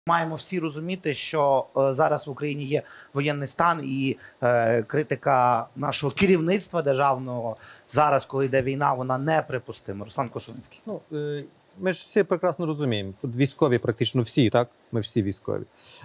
Маємо всі розуміти, що зараз в Україні є воєнний стан і критика нашого керівництва державного зараз, коли йде війна, вона неприпустима. Руслан Кошулинський. Ну, ми ж всі прекрасно розуміємо. Тут військові практично всі, так? Ми всі військові.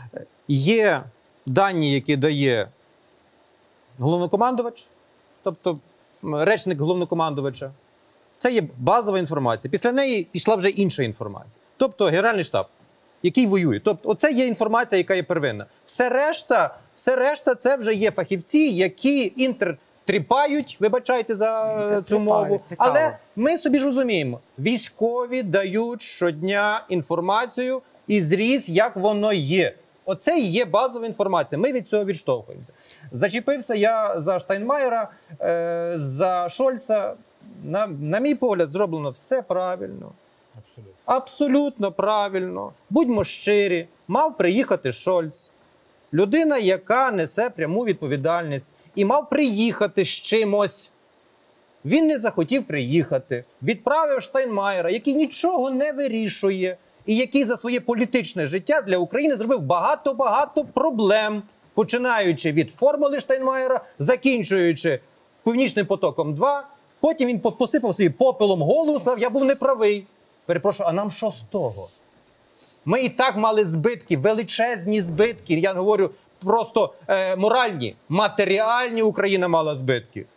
Є дані, які дає головнокомандувач, тобто речник головнокомандувача. Це є базова інформація. Після неї пішла вже інша інформація. Тобто Генеральний штаб, який воює. Тобто оце є інформація, яка є первинна. Все решта це вже є фахівці, які інтертріпають, вибачайте за цю мову. Цікаво. Але ми собі ж розуміємо, військові дають щодня інформацію і зріз, як воно є. Оце і є базова інформація. Ми від цього відштовхуємося. Зачепився я за Штайнмаєра, за Шольца. На мій погляд, зроблено все правильно. Абсолютно правильно. Будьмо щирі. Мав приїхати Шольц. Людина, яка несе пряму відповідальність. І мав приїхати з чимось. Він не захотів приїхати. Відправив Штайнмаєра, який нічого не вирішує. І який за своє політичне життя для України зробив багато-багато проблем. Починаючи від формули Штайнмаєра, закінчуючи Північним потоком-2. Потім він посипав собі попелом голову, сказав, я був неправий. Перепрошую, а нам що з того? Ми і так мали збитки, величезні збитки. Я говорю просто моральні, матеріальні Україна мала збитки.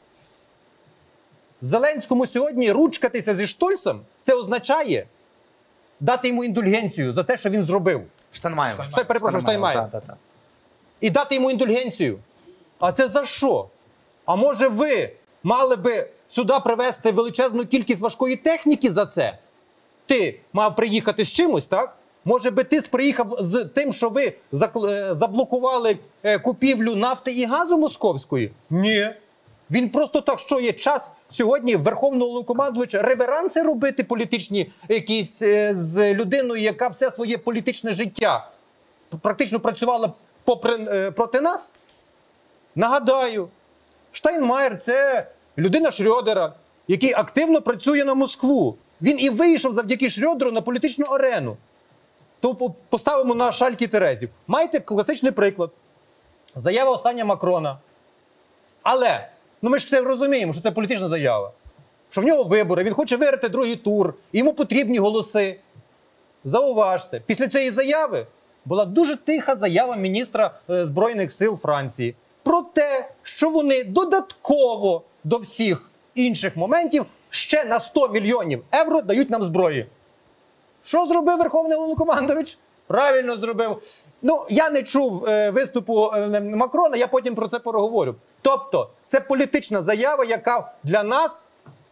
Зеленському сьогодні ручкатися зі Штольцем, це означає дати йому індульгенцію за те, що він зробив. Штайнмаєр. І дати йому індульгенцію. А це за що? А може ви мали би сюди привезти величезну кількість важкої техніки за це? Ти мав приїхати з чимось, так? Може би ти приїхав з тим, що ви заблокували купівлю нафти і газу московської? Ні. Він просто так, що є час сьогодні Верховного Головнокомандувача реверанси робити політичні якісь з людиною, яка все своє політичне життя практично працювала проти нас? Нагадаю, Штайнмаєр – це людина Шрьодера, який активно працює на Москву. Він і вийшов завдяки Шрьодеру на політичну арену. То поставимо на шальки терезів. Маєте класичний приклад. Заява остання Макрона. Але, ми ж все розуміємо, що це політична заява. Що в нього вибори, він хоче виграти другий тур, йому потрібні голоси. Зауважте, після цієї заяви була дуже тиха заява міністра Збройних сил Франції про те, що вони додатково до всіх інших моментів ще на 100 мільйонів євро дають нам зброї. Що зробив Верховний Головнокомандувач? Правильно зробив. Я не чув виступу Макрона, я потім про це переговорю. Тобто, це політична заява, яка для нас,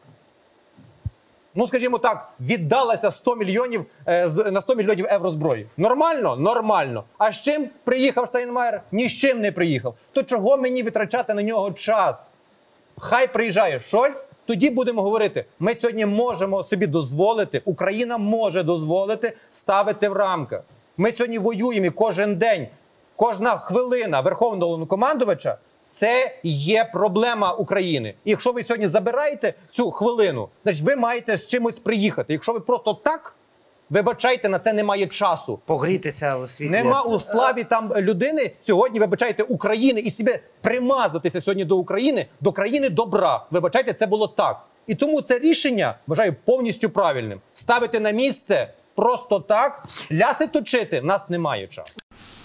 скажімо так, віддалася 100 мільйонів, на 100 мільйонів євро зброї. Нормально? Нормально. А з чим приїхав Штайнмаєр? Ні з чим не приїхав. То чого мені витрачати на нього час? Хай приїжджає Шольц, тоді будемо говорити. Ми сьогодні можемо собі дозволити, Україна може дозволити ставити в рамках. Ми сьогодні воюємо і кожен день, кожна хвилина Верховного Головнокомандувача – це є проблема України. І якщо ви сьогодні забираєте цю хвилину, значить ви маєте з чимось приїхати. Якщо ви просто так, вибачайте, на це немає часу. Погрітися у світлі. Нема у славі там людини сьогодні, вибачайте, України і себе примазатися сьогодні до України, до країни добра. Вибачайте, це було так. І тому це рішення, вважаю, повністю правильним. Ставити на місце просто так, ляси точити, в нас немає часу.